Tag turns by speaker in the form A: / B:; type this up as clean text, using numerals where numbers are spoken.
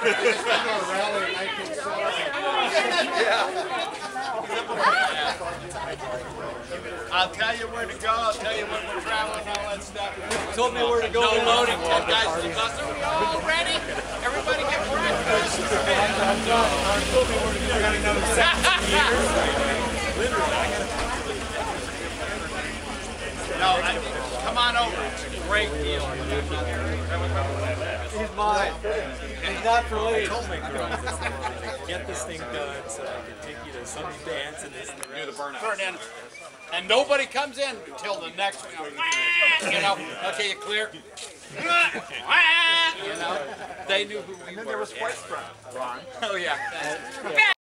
A: I'll tell you where to go. I'll tell you when we're traveling and all that stuff.
B: Told me where to go.
A: No loading. 10 guys to the bus. Are we all ready? Everybody get breakfast.
B: Told me where to go. I got another 17 years.
A: No, come on over. It's a great deal.
B: He's mine. He's not for ladies. Get this thing done so I can take you to some dance and this and the rest.
A: Turn in. And nobody comes in until the next one. You know, okay, you clear? You know, they knew who we were.
C: And then there was White Front, Ron.
A: Oh, yeah.